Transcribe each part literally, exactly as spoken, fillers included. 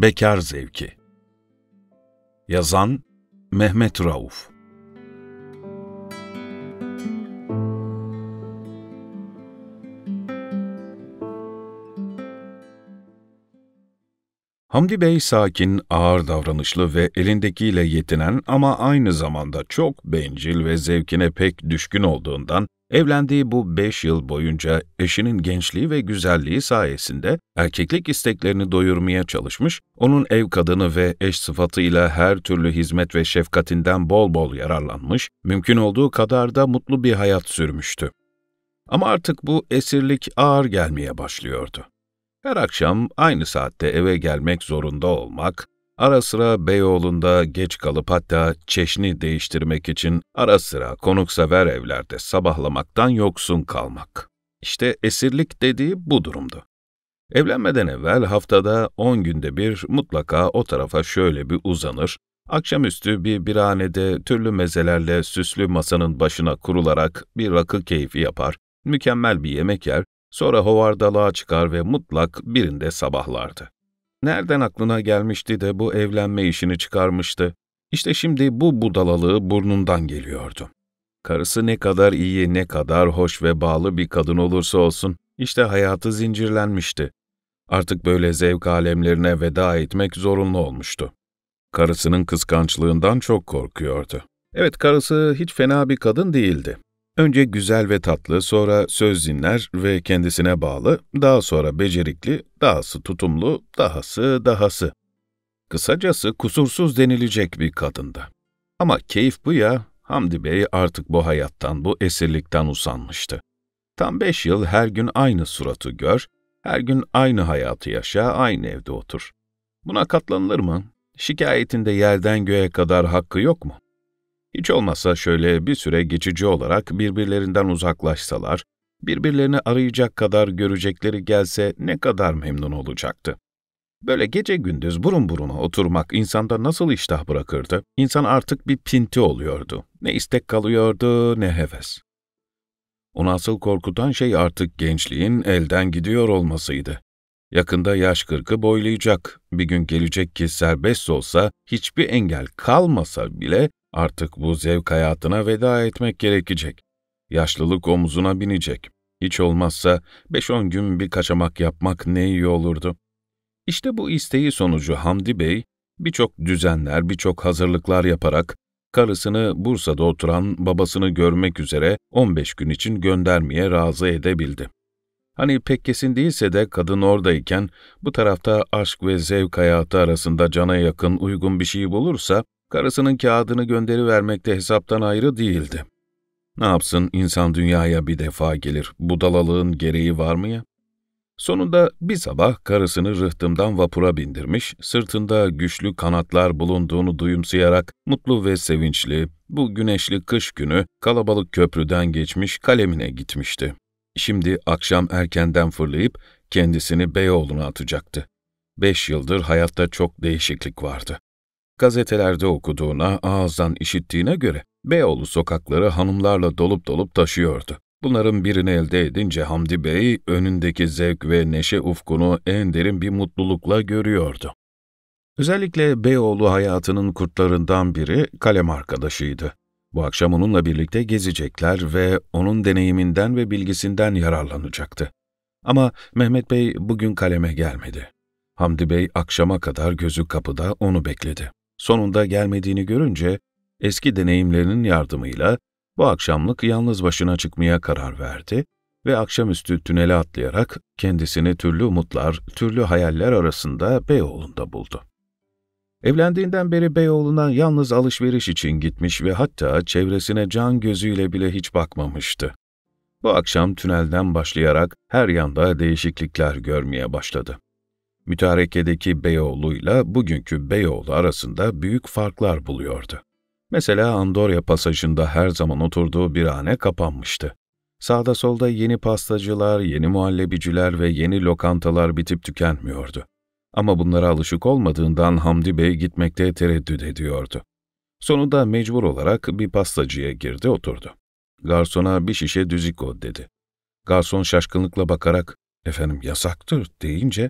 Bekar Zevki. Yazan Mehmet Rauf. Hamdi Bey sakin, ağır davranışlı ve elindekiyle yetinen ama aynı zamanda çok bencil ve zevkine pek düşkün olduğundan, evlendiği bu beş yıl boyunca eşinin gençliği ve güzelliği sayesinde erkeklik isteklerini doyurmaya çalışmış, onun ev kadını ve eş sıfatıyla her türlü hizmet ve şefkatinden bol bol yararlanmış, mümkün olduğu kadar da mutlu bir hayat sürmüştü. Ama artık bu esirlik ağır gelmeye başlıyordu. Her akşam aynı saatte eve gelmek zorunda olmak, ara sıra Beyoğlu'nda geç kalıp hatta çeşni değiştirmek için ara sıra konuksever evlerde sabahlamaktan yoksun kalmak. İşte esirlik dediği bu durumdu. Evlenmeden evvel haftada on günde bir mutlaka o tarafa şöyle bir uzanır, akşamüstü bir birhanede türlü mezelerle süslü masanın başına kurularak bir rakı keyfi yapar, mükemmel bir yemek yer, sonra hovardalığa çıkar ve mutlak birinde sabahlardı. Nereden aklına gelmişti de bu evlenme işini çıkarmıştı? İşte şimdi bu budalalığı burnundan geliyordu. Karısı ne kadar iyi, ne kadar hoş ve bağlı bir kadın olursa olsun, işte hayatı zincirlenmişti. Artık böyle zevk alemlerine veda etmek zorunlu olmuştu. Karısının kıskançlığından çok korkuyordu. Evet, karısı hiç fena bir kadın değildi. Önce güzel ve tatlı, sonra söz dinler ve kendisine bağlı, daha sonra becerikli, dahası tutumlu, dahası dahası. Kısacası kusursuz denilecek bir kadındı. Ama keyif bu ya, Hamdi Bey artık bu hayattan, bu esirlikten usanmıştı. Tam beş yıl her gün aynı suratı gör, her gün aynı hayatı yaşa, aynı evde otur. Buna katlanılır mı? Şikayetinde yerden göğe kadar hakkı yok mu? Hiç olmazsa şöyle bir süre geçici olarak birbirlerinden uzaklaşsalar, birbirlerini arayacak kadar görecekleri gelse ne kadar memnun olacaktı. Böyle gece gündüz burun buruna oturmak insanda nasıl iştah bırakırdı? İnsan artık bir pinti oluyordu. Ne istek kalıyordu, ne heves. Onu asıl korkutan şey artık gençliğin elden gidiyor olmasıydı. Yakında yaş kırkı boylayacak, bir gün gelecek ki serbest olsa, hiçbir engel kalmasa bile artık bu zevk hayatına veda etmek gerekecek. Yaşlılık omuzuna binecek. Hiç olmazsa beş on gün bir kaçamak yapmak ne iyi olurdu. İşte bu isteği sonucu Hamdi Bey, birçok düzenler, birçok hazırlıklar yaparak, karısını Bursa'da oturan babasını görmek üzere on beş gün için göndermeye razı edebildi. Hani pek kesin değilse de kadın oradayken, bu tarafta aşk ve zevk hayatı arasında cana yakın uygun bir şey bulursa, karısının kağıdını gönderivermekte hesaptan ayrı değildi. Ne yapsın, insan dünyaya bir defa gelir, budalalığın gereği var mı ya? Sonunda bir sabah karısını rıhtımdan vapura bindirmiş, sırtında güçlü kanatlar bulunduğunu duyumsayarak mutlu ve sevinçli, bu güneşli kış günü kalabalık köprüden geçmiş kalemine gitmişti. Şimdi akşam erkenden fırlayıp kendisini Beyoğlu'na atacaktı. Beş yıldır hayatta çok değişiklik vardı. Gazetelerde okuduğuna, ağızdan işittiğine göre Beyoğlu sokakları hanımlarla dolup dolup taşıyordu. Bunların birini elde edince Hamdi Bey, önündeki zevk ve neşe ufkunu en derin bir mutlulukla görüyordu. Özellikle Beyoğlu hayatının kurtlarından biri kalem arkadaşıydı. Bu akşam onunla birlikte gezecekler ve onun deneyiminden ve bilgisinden yararlanacaktı. Ama Mehmet Bey bugün kaleme gelmedi. Hamdi Bey akşama kadar gözü kapıda onu bekledi. Sonunda gelmediğini görünce eski deneyimlerinin yardımıyla bu akşamlık yalnız başına çıkmaya karar verdi ve akşamüstü tünele atlayarak kendisini türlü umutlar, türlü hayaller arasında Beyoğlu'nda buldu. Evlendiğinden beri Beyoğlu'na yalnız alışveriş için gitmiş ve hatta çevresine can gözüyle bile hiç bakmamıştı. Bu akşam tünelden başlayarak her yanda değişiklikler görmeye başladı. Mütarekedeki Beyoğlu'yla bugünkü Beyoğlu arasında büyük farklar buluyordu. Mesela Andorya Pasajı'nda her zaman oturduğu birhane kapanmıştı. Sağda solda yeni pastacılar, yeni muhallebiciler ve yeni lokantalar bitip tükenmiyordu. Ama bunlara alışık olmadığından Hamdi Bey gitmekte tereddüt ediyordu. Sonunda mecbur olarak bir pastacıya girdi, oturdu. Garsona bir şişe düziko dedi. Garson şaşkınlıkla bakarak, "Efendim yasaktır," deyince,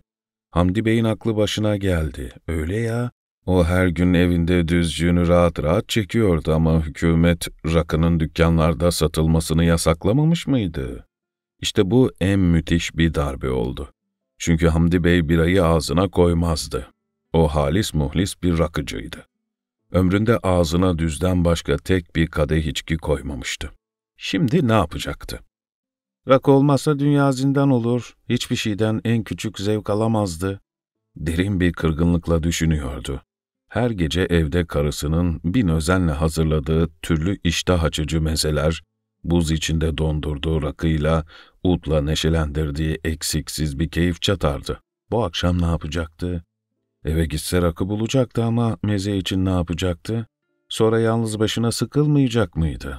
Hamdi Bey'in aklı başına geldi. Öyle ya. O her gün evinde düzcüğünü rahat rahat çekiyordu ama hükümet rakının dükkanlarda satılmasını yasaklamamış mıydı? İşte bu en müthiş bir darbe oldu. Çünkü Hamdi Bey birayı ağzına koymazdı. O halis muhlis bir rakıcıydı. Ömründe ağzına düzden başka tek bir kadeh içki koymamıştı. Şimdi ne yapacaktı? Rakı olmazsa dünya zindan olur, hiçbir şeyden en küçük zevk alamazdı. Derin bir kırgınlıkla düşünüyordu. Her gece evde karısının bin özenle hazırladığı türlü iştah açıcı mezeler, buz içinde dondurduğu rakıyla, utla neşelendirdiği eksiksiz bir keyif çatardı. Bu akşam ne yapacaktı? Eve gitse rakı bulacaktı ama meze için ne yapacaktı? Sonra yalnız başına sıkılmayacak mıydı?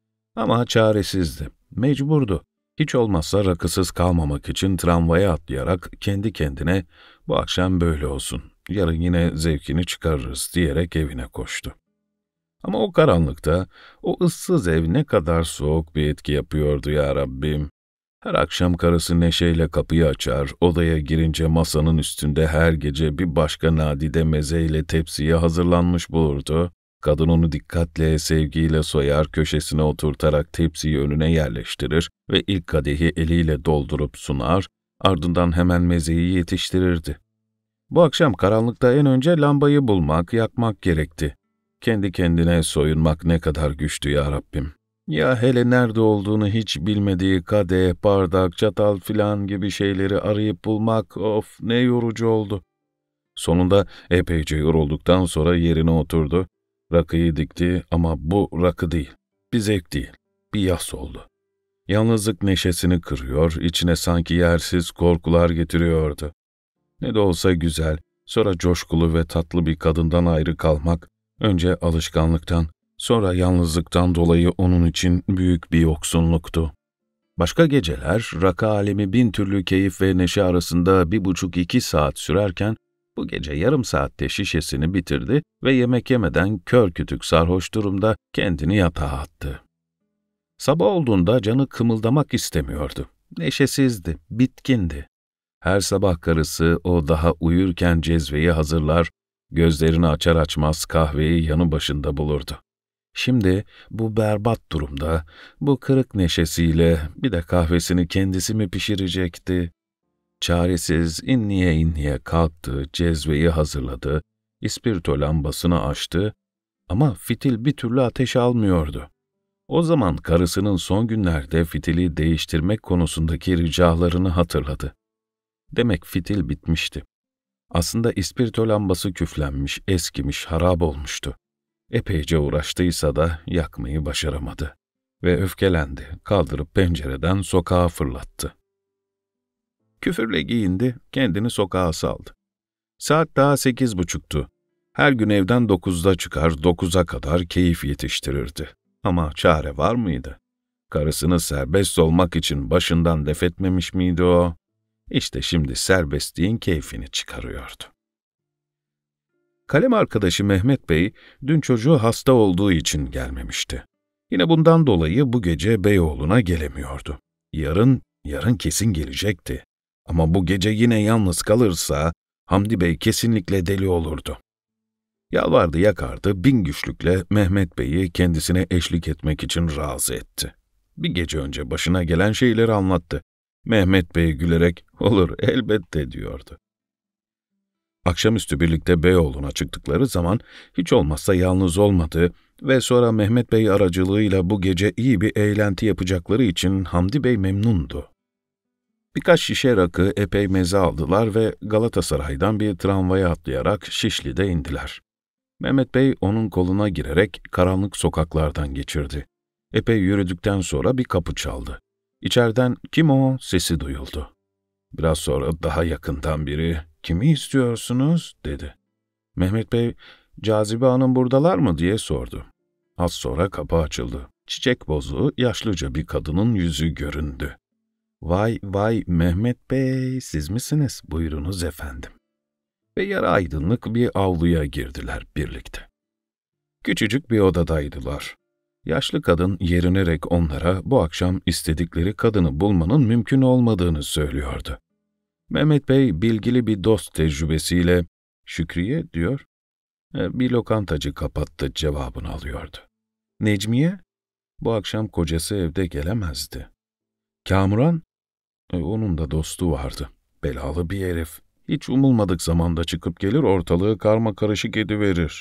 Ama çaresizdi, mecburdu. Hiç olmazsa rakısız kalmamak için tramvaya atlayarak kendi kendine bu akşam böyle olsun, yarın yine zevkini çıkarırız diyerek evine koştu. Ama o karanlıkta, o ıssız ev ne kadar soğuk bir etki yapıyordu ya Rabbim. Her akşam karısı neşeyle kapıyı açar, odaya girince masanın üstünde her gece bir başka nadide mezeyle tepsiye hazırlanmış bulurdu. Kadın onu dikkatle, sevgiyle soyar, köşesine oturtarak tepsiyi önüne yerleştirir ve ilk kadehi eliyle doldurup sunar, ardından hemen mezeyi yetiştirirdi. Bu akşam karanlıkta en önce lambayı bulmak, yakmak gerekti. Kendi kendine soyunmak ne kadar güçtü ya Rabbim. Ya hele nerede olduğunu hiç bilmediği kadeh, bardak, çatal filan gibi şeyleri arayıp bulmak, of ne yorucu oldu. Sonunda epeyce yorulduktan sonra yerine oturdu. Rakıyı dikti ama bu rakı değil, bir zevk değil, bir yas oldu. Yalnızlık neşesini kırıyor, içine sanki yersiz korkular getiriyordu. Ne de olsa güzel, sonra coşkulu ve tatlı bir kadından ayrı kalmak, önce alışkanlıktan, sonra yalnızlıktan dolayı onun için büyük bir yoksunluktu. Başka geceler, rakı alemi bin türlü keyif ve neşe arasında bir buçuk iki saat sürerken, bu gece yarım saatte şişesini bitirdi ve yemek yemeden kör kütük sarhoş durumda kendini yatağa attı. Sabah olduğunda canı kımıldamak istemiyordu. Neşesizdi, bitkindi. Her sabah karısı o daha uyurken cezveyi hazırlar, gözlerini açar açmaz kahveyi yanı başında bulurdu. Şimdi bu berbat durumda, bu kırık neşesiyle bir de kahvesini kendisi mi pişirecekti? Çaresiz inliye inliye kalktı, cezveyi hazırladı, ispirto lambasını açtı ama fitil bir türlü ateş almıyordu. O zaman karısının son günlerde fitili değiştirmek konusundaki ricalarını hatırladı. Demek fitil bitmişti. Aslında ispirto lambası küflenmiş, eskimiş, harap olmuştu. Epeyce uğraştıysa da yakmayı başaramadı. Ve öfkelendi, kaldırıp pencereden sokağa fırlattı. Küfürle giyindi, kendini sokağa saldı. Saat daha sekiz buçuktu. Her gün evden dokuzda çıkar, dokuza kadar keyif yetiştirirdi. Ama çare var mıydı? Karısını serbest olmak için başından def etmemiş miydi o? İşte şimdi serbestliğin keyfini çıkarıyordu. Kalem arkadaşı Mehmet Bey, dün çocuğu hasta olduğu için gelmemişti. Yine bundan dolayı bu gece Beyoğlu'na gelemiyordu. Yarın, yarın kesin gelecekti. Ama bu gece yine yalnız kalırsa, Hamdi Bey kesinlikle deli olurdu. Yalvardı yakardı, bin güçlükle Mehmet Bey'i kendisine eşlik etmek için razı etti. Bir gece önce başına gelen şeyleri anlattı. Mehmet Bey gülerek, olur elbette diyordu. Akşamüstü birlikte Beyoğlu'na çıktıkları zaman hiç olmazsa yalnız olmadığı ve sonra Mehmet Bey aracılığıyla bu gece iyi bir eğlenti yapacakları için Hamdi Bey memnundu. Birkaç şişe rakı, epey meze aldılar ve Galatasaray'dan bir tramvaya atlayarak Şişli'de indiler. Mehmet Bey onun koluna girerek karanlık sokaklardan geçirdi. Epey yürüdükten sonra bir kapı çaldı. İçeriden "Kim o?" sesi duyuldu. Biraz sonra daha yakından biri "Kimi istiyorsunuz?" dedi. Mehmet Bey, "Cazibe Hanım buradalar mı?" diye sordu. Az sonra kapı açıldı. Çiçek bozu, yaşlıca bir kadının yüzü göründü. "Vay vay Mehmet Bey, siz misiniz? Buyurunuz efendim." Ve yarı aydınlık bir avluya girdiler birlikte. Küçücük bir odadaydılar. Yaşlı kadın yerinerek onlara bu akşam istedikleri kadını bulmanın mümkün olmadığını söylüyordu. Mehmet Bey bilgili bir dost tecrübesiyle, "Şükriye," diyor, "e, bir lokantacı kapattı," cevabını alıyordu. Necmiye, bu akşam kocası evde gelemezdi. Kamuran, e, onun da dostu vardı. Belalı bir herif. Hiç umulmadık zamanda çıkıp gelir, ortalığı karmakarışık ediverir.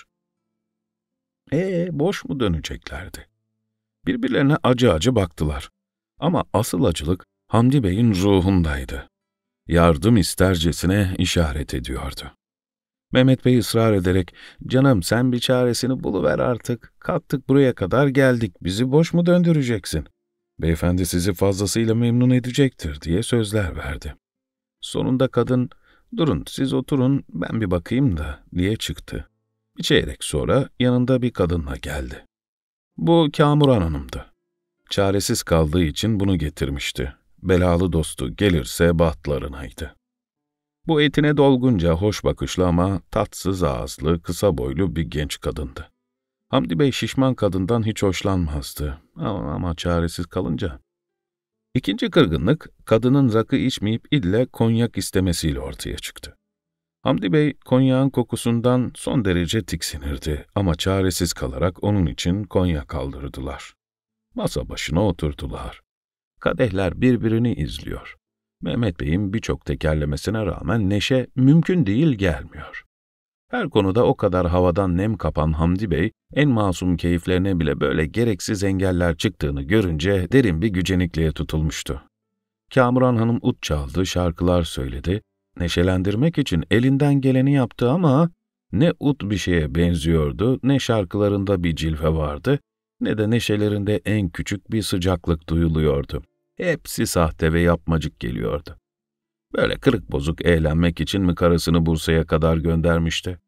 Ee, boş mu döneceklerdi? Birbirlerine acı acı baktılar. Ama asıl acılık Hamdi Bey'in ruhundaydı. Yardım istercesine işaret ediyordu. Mehmet Bey ısrar ederek, "Canım, sen bir çaresini buluver artık. Kalktık buraya kadar geldik, bizi boş mu döndüreceksin? Beyefendi sizi fazlasıyla memnun edecektir," diye sözler verdi. Sonunda kadın, "Durun, siz oturun, ben bir bakayım da," diye çıktı. Bir çeyrek sonra yanında bir kadınla geldi. Bu Kamuran Hanım'dı. Çaresiz kaldığı için bunu getirmişti. Belalı dostu gelirse bahtlarınaydı. Bu etine dolgunca, hoş bakışlı ama tatsız ağızlı, kısa boylu bir genç kadındı. Hamdi Bey şişman kadından hiç hoşlanmazdı ama, ama çaresiz kalınca. İkinci kırgınlık, kadının rakı içmeyip ille konyak istemesiyle ortaya çıktı. Hamdi Bey, konyağın kokusundan son derece tiksinirdi ama çaresiz kalarak onun için konyak kaldırdılar. Masa başına oturdular. Kadehler birbirini izliyor. Mehmet Bey'in birçok tekerlemesine rağmen neşe mümkün değil gelmiyor. Her konuda o kadar havadan nem kapan Hamdi Bey, en masum keyiflerine bile böyle gereksiz engeller çıktığını görünce derin bir gücenikliğe tutulmuştu. Kamuran Hanım ut çaldı, şarkılar söyledi. Neşelendirmek için elinden geleni yaptı ama ne ut bir şeye benziyordu, ne şarkılarında bir cilve vardı, ne de neşelerinde en küçük bir sıcaklık duyuluyordu. Hepsi sahte ve yapmacık geliyordu. Böyle kırık bozuk eğlenmek için mi karısını Bursa'ya kadar göndermişti?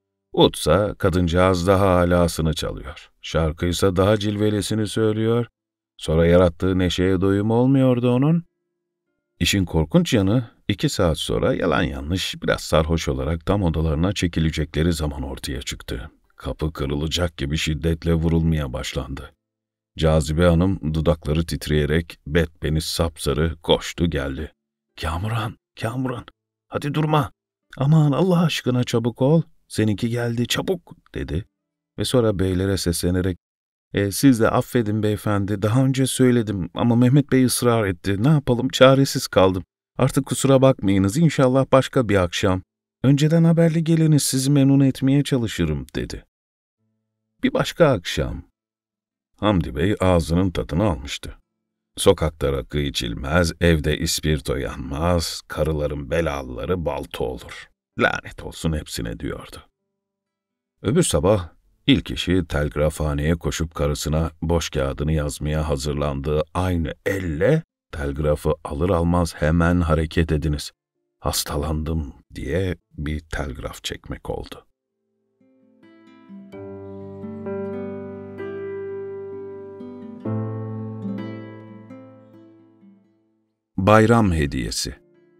Utsa kadıncağız daha alasını çalıyor. Şarkıysa daha cilvelisini söylüyor. Sonra yarattığı neşeye doyum olmuyordu onun. İşin korkunç yanı, iki saat sonra yalan yanlış biraz sarhoş olarak tam odalarına çekilecekleri zaman ortaya çıktı. Kapı kırılacak gibi şiddetle vurulmaya başlandı. Cazibe Hanım dudakları titreyerek betbeniz sapsarı koştu geldi. "Kamuran, Kamuran, hadi durma. Aman Allah aşkına çabuk ol. Seninki geldi, çabuk," dedi. Ve sonra beylere seslenerek, e, "Siz de affedin beyefendi, daha önce söyledim ama Mehmet Bey ısrar etti. Ne yapalım, çaresiz kaldım. Artık kusura bakmayınız, inşallah başka bir akşam. Önceden haberli geliniz, sizi memnun etmeye çalışırım," dedi. Bir başka akşam. Hamdi Bey ağzının tadını almıştı. Sokakta rakı içilmez, evde ispirto yanmaz, karıların belalıları balta olur. Lanet olsun hepsine diyordu. Öbür sabah ilk işi telgrafhaneye koşup karısına boş kağıdını yazmaya hazırlandığı aynı elle telgrafı alır almaz hemen hareket ediniz. Hastalandım diye bir telgraf çekmek oldu. Bayram hediyesi.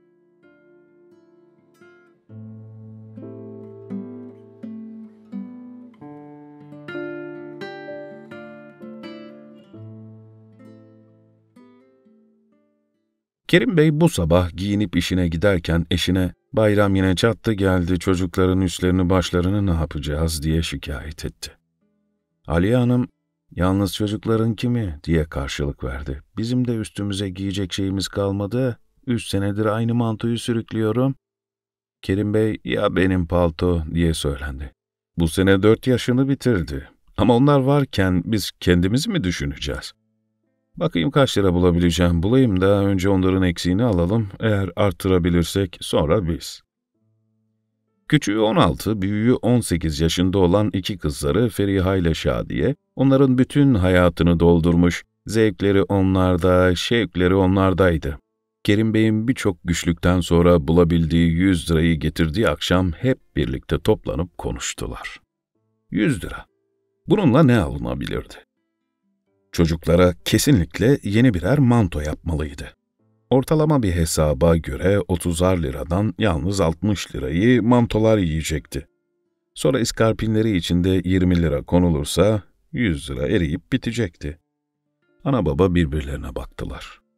Kerim Bey bu sabah giyinip işine giderken eşine, "Bayram yine çattı geldi, çocukların üstlerini başlarını ne yapacağız?" diye şikayet etti. Aliye Hanım, "Yalnız çocukların kimi?" diye karşılık verdi. "Bizim de üstümüze giyecek şeyimiz kalmadı. Üç senedir aynı mantoyu sürüklüyorum." Kerim Bey, "Ya benim palto," diye söylendi. "Bu sene dört yaşını bitirdi. Ama onlar varken biz kendimizi mi düşüneceğiz? Bakayım kaç lira bulabileceğim, bulayım da önce onların eksiğini alalım, eğer arttırabilirsek sonra biz." Küçüğü on altı, büyüğü on sekiz yaşında olan iki kızları Feriha ile Şadiye, onların bütün hayatını doldurmuş, zevkleri onlarda, şevkleri onlardaydı. Kerim Bey'in birçok güçlükten sonra bulabildiği yüz lirayı getirdiği akşam hep birlikte toplanıp konuştular. Yüz lira. Bununla ne alınabilirdi? Çocuklara kesinlikle yeni birer manto yapmalıydı. Ortalama bir hesaba göre otuzar liradan yalnız altmış lirayı mantolar yiyecekti. Sonra iskarpinleri içinde yirmi lira konulursa yüz lira eriyip bitecekti. Ana baba birbirlerine baktılar.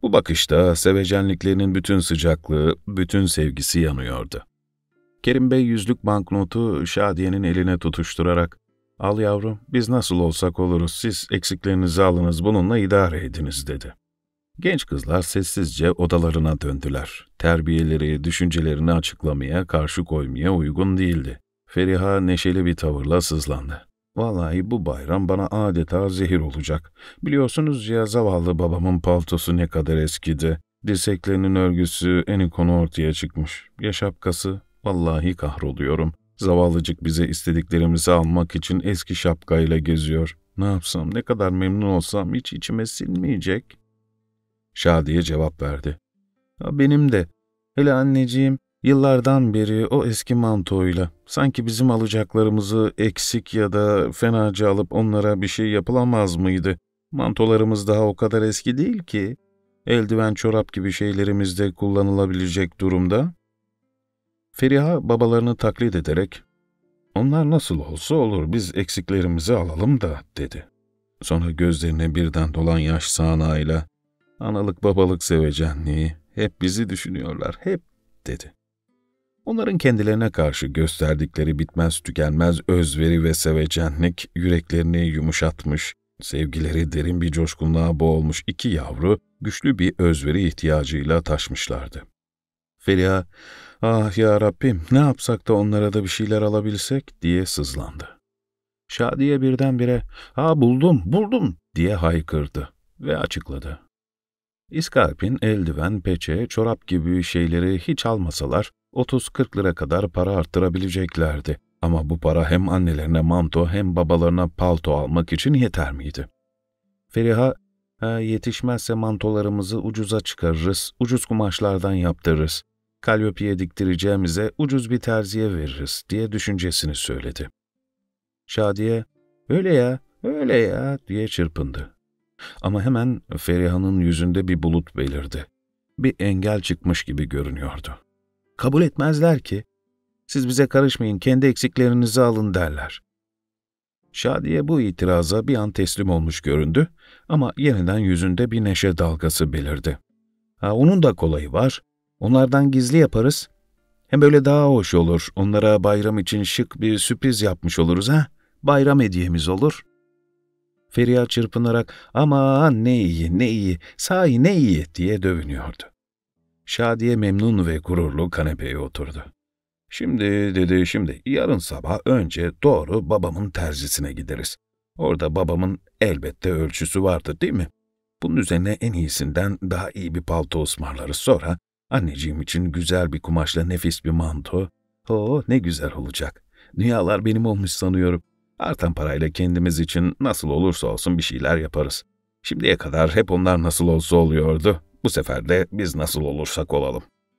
Bu bakışta sevecenliklerinin bütün sıcaklığı, bütün sevgisi yanıyordu. Kerim Bey yüzlük banknotu Şadiye'nin eline tutuşturarak, ''Al yavrum, biz nasıl olsak oluruz, siz eksiklerinizi alınız, bununla idare ediniz.'' dedi. Genç kızlar sessizce odalarına döndüler. Terbiyeleri, düşüncelerini açıklamaya, karşı koymaya uygun değildi. Feriha neşeli bir tavırla sızlandı. ''Vallahi bu bayram bana adeta zehir olacak. Biliyorsunuz ya, zavallı babamın paltosu ne kadar eskidi. Dirseklerinin örgüsü eni konu ortaya çıkmış. Ya şapkası? Vallahi kahroluyorum. Zavallıcık bize istediklerimizi almak için eski şapkayla geziyor. Ne yapsam, ne kadar memnun olsam hiç içime sinmeyecek.'' Şadiye cevap verdi. ''Benim de. Hele anneciğim, yıllardan beri o eski mantoyla, sanki bizim alacaklarımızı eksik ya da fenaca alıp onlara bir şey yapılamaz mıydı? Mantolarımız daha o kadar eski değil ki. Eldiven, çorap gibi şeylerimiz de kullanılabilecek durumda.'' Feriha babalarını taklit ederek, ''Onlar nasıl olsa olur, biz eksiklerimizi alalım da.'' dedi. Sonra gözlerine birden dolan yaş sağanağıyla, ''Analık babalık sevecenliği, hep bizi düşünüyorlar, hep.'' dedi. Onların kendilerine karşı gösterdikleri bitmez tükenmez özveri ve sevecenlik yüreklerini yumuşatmış, sevgileri derin bir coşkunluğa boğulmuş iki yavru güçlü bir özveri ihtiyacıyla taşmışlardı. Feriha, ''Ah ya Rabbim, ne yapsak da onlara da bir şeyler alabilsek?'' diye sızlandı. Şadiye birdenbire, ''Ha buldum, buldum!'' diye haykırdı ve açıkladı. İskarpin, eldiven, peçe, çorap gibi şeyleri hiç almasalar otuz kırk lira kadar para arttırabileceklerdi. Ama bu para hem annelerine manto hem babalarına palto almak için yeter miydi? Feriha, ha, ''Yetişmezse mantolarımızı ucuza çıkarırız, ucuz kumaşlardan yaptırırız. Kalyopiye diktireceğimize ucuz bir terziye veririz.'' diye düşüncesini söyledi. Şadiye, ''Öyle ya, öyle ya.'' diye çırpındı. Ama hemen Feriha'nın yüzünde bir bulut belirdi. Bir engel çıkmış gibi görünüyordu. ''Kabul etmezler ki. Siz bize karışmayın, kendi eksiklerinizi alın.'' derler. Şadiye bu itiraza bir an teslim olmuş göründü ama yeniden yüzünde bir neşe dalgası belirdi. ''Ha, onun da kolayı var. Onlardan gizli yaparız. Hem böyle daha hoş olur. Onlara bayram için şık bir sürpriz yapmış oluruz ha. Bayram hediyemiz olur.'' Feriha çırpınarak, ''Aman ne iyi, ne iyi, sahi ne iyi.'' diye dövünüyordu. Şadiye memnun ve gururlu kanepeye oturdu. ''Şimdi,'' dedi, ''şimdi yarın sabah önce doğru babamın terzisine gideriz. Orada babamın elbette ölçüsü vardır, değil mi? Bunun üzerine en iyisinden daha iyi bir palto ısmarlarız. Sonra anneciğim için güzel bir kumaşla nefis bir manto. Oh, ne güzel olacak. Dünyalar benim olmuş sanıyorum. Artan parayla kendimiz için nasıl olursa olsun bir şeyler yaparız. Şimdiye kadar hep onlar nasıl olsa oluyordu. Bu sefer de biz nasıl olursak olalım.''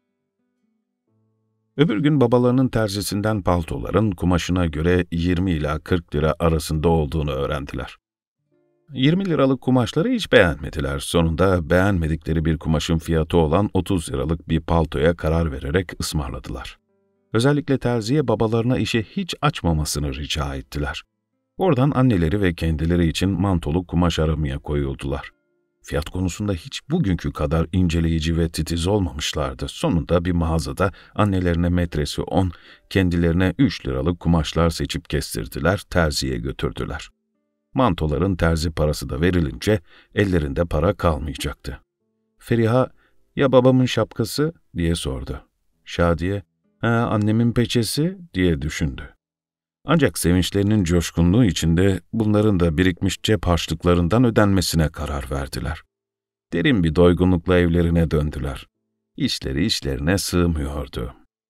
Öbür gün babalarının terzisinden paltoların kumaşına göre yirmi ila kırk lira arasında olduğunu öğrendiler. yirmi liralık kumaşları hiç beğenmediler. Sonunda beğenmedikleri bir kumaşın fiyatı olan otuz liralık bir paltoya karar vererek ısmarladılar. Özellikle terziye babalarına işi hiç açmamasını rica ettiler. Oradan anneleri ve kendileri için mantolu kumaş aramaya koyuldular. Fiyat konusunda hiç bugünkü kadar inceleyici ve titiz olmamışlardı. Sonunda bir mağazada annelerine metresi on, kendilerine üç liralık kumaşlar seçip kestirdiler, terziye götürdüler. Mantoların terzi parası da verilince ellerinde para kalmayacaktı. Feriha, ''Ya babamın şapkası?'' diye sordu. Şadiye, ''Ha, annemin peçesi?'' diye düşündü. Ancak sevinçlerinin coşkunluğu içinde bunların da birikmiş cep harçlıklarından ödenmesine karar verdiler. Derin bir doygunlukla evlerine döndüler. İşleri işlerine sığmıyordu.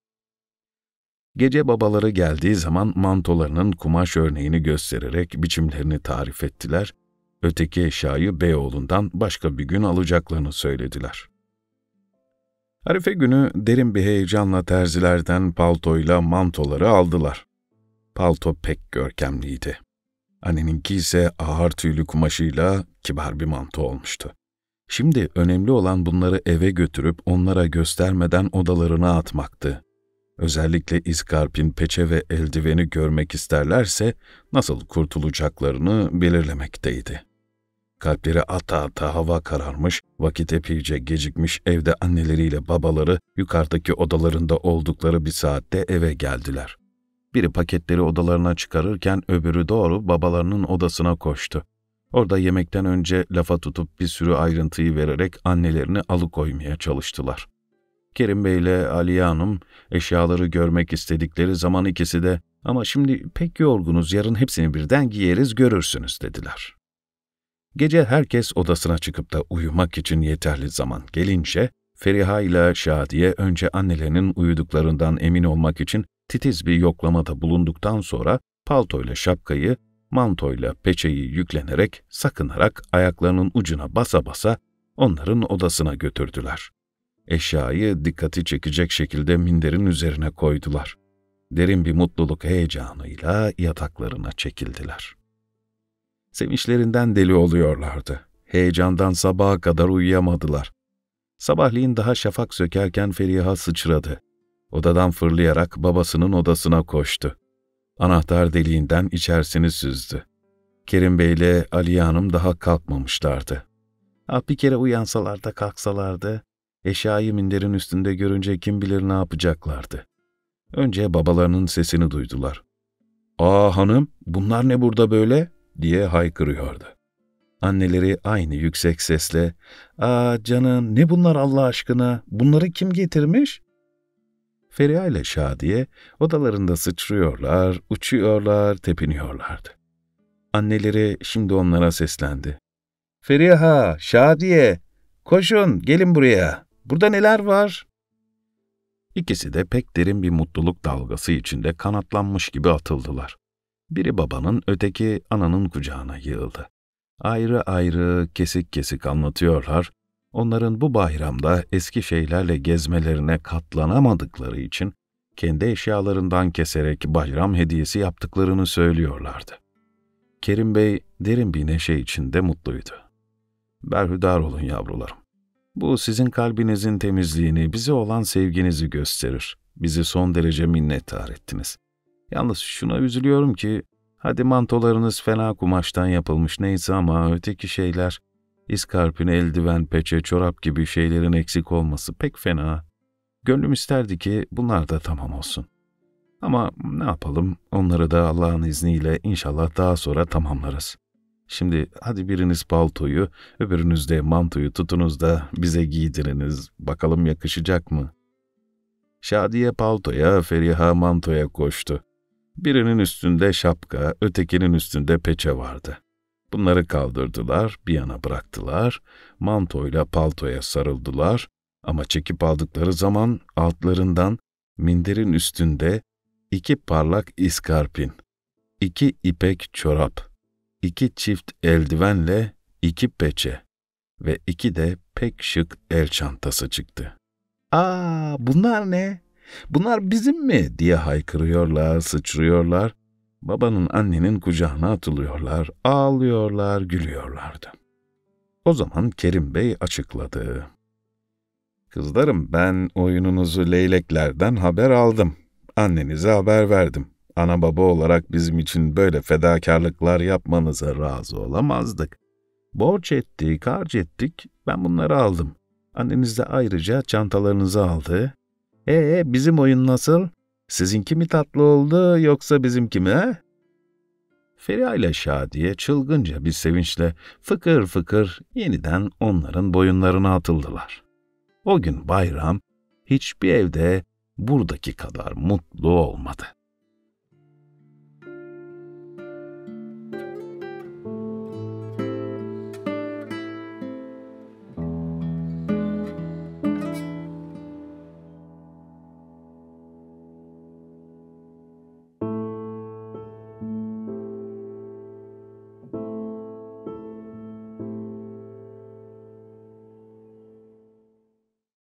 Gece babaları geldiği zaman mantolarının kumaş örneğini göstererek biçimlerini tarif ettiler, öteki eşyayı Beyoğlu'ndan başka bir gün alacaklarını söylediler. Arife günü derin bir heyecanla terzilerden paltoyla mantoları aldılar. Palto pek görkemliydi. Anneninki ise ağır tüylü kumaşıyla kibar bir manto olmuştu. Şimdi önemli olan bunları eve götürüp onlara göstermeden odalarına atmaktı. Özellikle iskarpin, peçe ve eldiveni görmek isterlerse nasıl kurtulacaklarını belirlemekteydi. Kalpleri ata ata hava kararmış, vakit epeyce gecikmiş, evde anneleriyle babaları yukarıdaki odalarında oldukları bir saatte eve geldiler. Biri paketleri odalarına çıkarırken öbürü doğru babalarının odasına koştu. Orada yemekten önce lafa tutup bir sürü ayrıntıyı vererek annelerini alıkoymaya çalıştılar. Kerim Bey ile Aliye Hanım eşyaları görmek istedikleri zaman ikisi de "Ama şimdi pek yorgunuz, yarın hepsini birden giyeriz görürsünüz" dediler. Gece herkes odasına çıkıp da uyumak için yeterli zaman gelince, Feriha ile Şadiye önce annelerinin uyuduklarından emin olmak için titiz bir yoklamada bulunduktan sonra paltoyla şapkayı, mantoyla peçeyi yüklenerek, sakınarak ayaklarının ucuna basa basa onların odasına götürdüler. Eşyayı dikkati çekecek şekilde minderin üzerine koydular. Derin bir mutluluk heyecanıyla yataklarına çekildiler. Sevinçlerinden deli oluyorlardı. Heyecandan sabaha kadar uyuyamadılar. Sabahleyin daha şafak sökerken Feriha sıçradı. Odadan fırlayarak babasının odasına koştu. Anahtar deliğinden içerisini süzdü. Kerim Bey ile Aliye Hanım daha kalkmamışlardı. Ah, bir kere uyansalar da kalksalardı, eşyayı minderin üstünde görünce kim bilir ne yapacaklardı. Önce babalarının sesini duydular. "Aa hanım, bunlar ne burada böyle?" diye haykırıyordu. Anneleri aynı yüksek sesle, "Aa canım, ne bunlar Allah aşkına, bunları kim getirmiş?" Feriha ile Şadiye odalarında sıçrıyorlar, uçuyorlar, tepiniyorlardı. Anneleri şimdi onlara seslendi. "Feriha, Şadiye, koşun, gelin buraya. Burada neler var?" İkisi de pek derin bir mutluluk dalgası içinde kanatlanmış gibi atıldılar. Biri babanın, öteki ananın kucağına yığıldı. Ayrı ayrı, kesik kesik anlatıyorlar. Onların bu bayramda eski şeylerle gezmelerine katlanamadıkları için kendi eşyalarından keserek bayram hediyesi yaptıklarını söylüyorlardı. Kerim Bey derin bir neşe içinde mutluydu. "Berhudar olun yavrularım. Bu sizin kalbinizin temizliğini, bize olan sevginizi gösterir. Bizi son derece minnettar ettiniz. Yalnız şuna üzülüyorum ki, hadi mantolarınız fena kumaştan yapılmış neyse ama öteki şeyler, iskarpin, eldiven, peçe, çorap gibi şeylerin eksik olması pek fena. Gönlüm isterdi ki bunlar da tamam olsun. Ama ne yapalım, onları da Allah'ın izniyle inşallah daha sonra tamamlarız. Şimdi hadi biriniz paltoyu, öbürünüz de mantoyu tutunuz da bize giydiriniz, bakalım yakışacak mı?" Şadiye paltoya, Feriha mantoya koştu. Birinin üstünde şapka, ötekinin üstünde peçe vardı. Bunları kaldırdılar, bir yana bıraktılar, mantoyla paltoya sarıldılar ama çekip aldıkları zaman altlarından minderin üstünde iki parlak iskarpin, iki ipek çorap, iki çift eldivenle iki peçe ve iki de pek şık el çantası çıktı. "Aa, bunlar ne? Bunlar bizim mi?" diye haykırıyorlar, sıçrıyorlar. Babanın, annenin kucağına atılıyorlar, ağlıyorlar, gülüyorlardı. O zaman Kerim Bey açıkladı. "Kızlarım, ben oyununuzu leyleklerden haber aldım. Annenize haber verdim. Ana baba olarak bizim için böyle fedakarlıklar yapmanıza razı olamazdık. Borç ettik, harç ettik, ben bunları aldım. Anneniz de ayrıca çantalarınızı aldı. Ee, bizim oyun nasıl? Sizinki mi tatlı oldu yoksa bizimki mi he?" Feriha ile Şadiye çılgınca bir sevinçle fıkır fıkır yeniden onların boyunlarına atıldılar. O gün bayram hiçbir evde buradaki kadar mutlu olmadı.